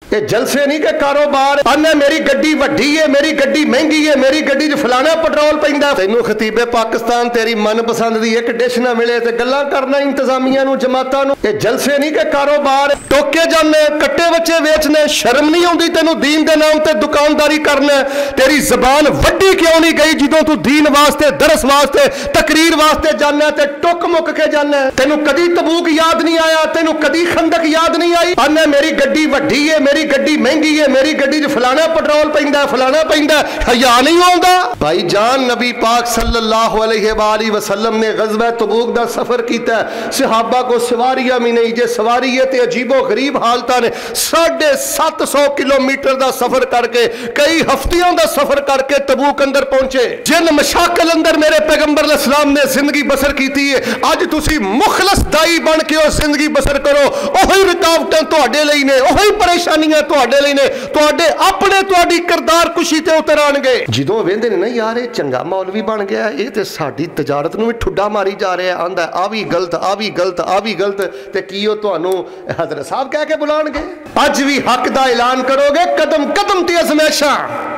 ये जलसे नहीं के कारोबार। अन्ने मेरी गड्डी वड्डी है, मेरी गड्डी महंगी है, मेरी गड्डी च फलाना पेट्रोल पैंदा। तैनू खतीबे पाकिस्तान तेरी मनपसंद दी एक डिश ना मिले ते गल्लां करना इंतजामिया नू, जमातां नू। ये जलसे नहीं के कारोबार। टोके जाने, कट्टे बच्चे बेचने, शर्म नहीं आउंदी तैनू दीन दे नाम ते दुकानदारी करना। तेरी जबान वड्डी क्यों नहीं गई जदों तू दीन वास्ते, दरस वास्ते, तकरीर वास्ते जाना ते टुक मुक के जाना। तैनू कदी तबूक याद नहीं आया, तैनू कदी खंदक याद नहीं आई। अन्ने मेरी गड्डी वड्डी है, मेरी गड्डी महंगी है, मेरी गड्डी च फलाना पेट्रोल पैंदा, फलाना पैंदा। हया नहीं आउंदा? भाई जान नबी पाक सल्लल्लाहु अलैहि वसल्लम ने गज़वा तबूक दा सफर कीता। सहाबा को सवारियां भी नहीं, जे सवारी है ते अजीबो गरीब हालतां ने। 750 किलोमीटर दा सफर करके, कई हफ्तियों दा सफर करके तबूक अंदर पहुंचे। जिन मशाकल अंदर मेरे पैगंबर इस्लाम ने जिंदगी बसर की है, अज तुसी मुखलस दाई बन के ओ जिंदगी बसर करो। ओही रुकावटां तुहाडे लई ने, ओही परेशानियां तुहाडे लई ने, तुहाडे अपने तुहाडी किरदार कुशी ते उतर आणगे। जदों वेंदे ने ना यार ये चंगा मौलवी बन गया, ये ते साडी तजारत नूं भी ठुड्डा मारी जा रहा है। आंदा आ भी गलत, आ भी गलत, आ भी गलत। ते की ओ तुहानू हज़रत साहब कह के बुलाणगे? अज भी हक दा ऐलान करोगे, कदम कदम ते अज़मैशां।